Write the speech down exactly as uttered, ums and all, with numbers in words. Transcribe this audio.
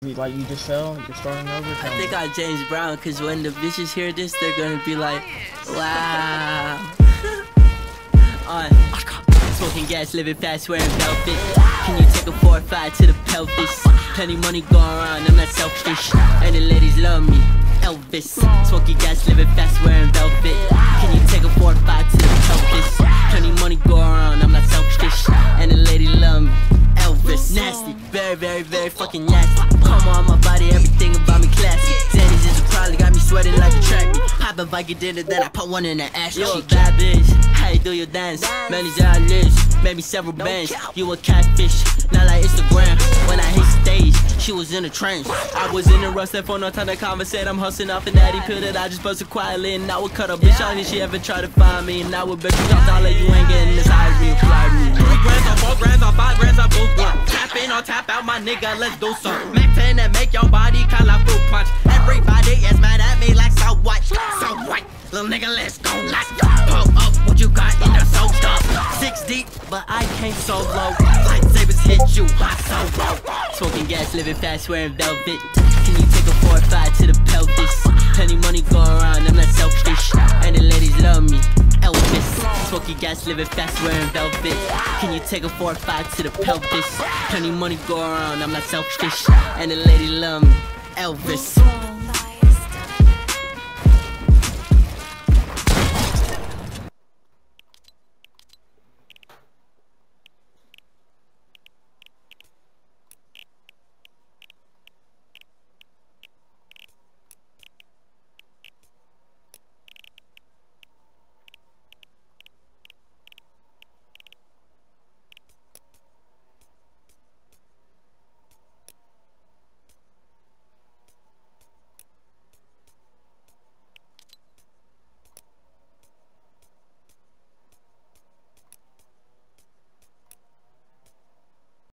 Like you just fell, you're starting over? I think I'm James Brown, cause when the bitches hear this, they're gonna be like, wow. On smoking gas, living fast, wearing velvet. Can you take a four or five to the pelvis? Plenty money going around, I'm not selfish. And the ladies love me, Elvis. Smoking gas, living fast, wearing velvet. Can you take a four or five to the pelvis? Plenty money going around, I'm not selfish. And the ladies love me, Elvis. Nasty, very, very, very fucking nasty. Come on my body, everything about me classy. Zannies is probably got me sweating like a track meet. Pop a Viking dinner, then I put one in the ass. You a bad bitch, how you do your dance? Many journalists, maybe several bands. You a catfish, not like Instagram. When I hit stage, she was in a trance. I was in a rush, that phone, no time to conversate. I'm hustling off an addy pill that I just busted quietly. And I would cut a bitch on if she ever try to find me. And I would bet you top dollar you ain't getting this high as me, fly me. Three grands on four grands on five grands on both one. Tap in or tap out, my nigga, let's do some. Mac ten that make your body kinda like fruit punch. Everybody is mad at me like so what? So what? Little nigga, let's go, let's go. Pull up what you got in the soaked up. Six deep, but I came so low. Lightsabers hit you, hot so low. Smoking gas, living fast, wearing velvet. Can you take a four or five to the pelvis? Plenty money going around, I'm not selfish. And the ladies love me, Elvis. Smoking gas, living fast, wearing velvet. Can you take a four or five to the pelvis? Plenty money going around, I'm not selfish. And the ladies love me, Elvis.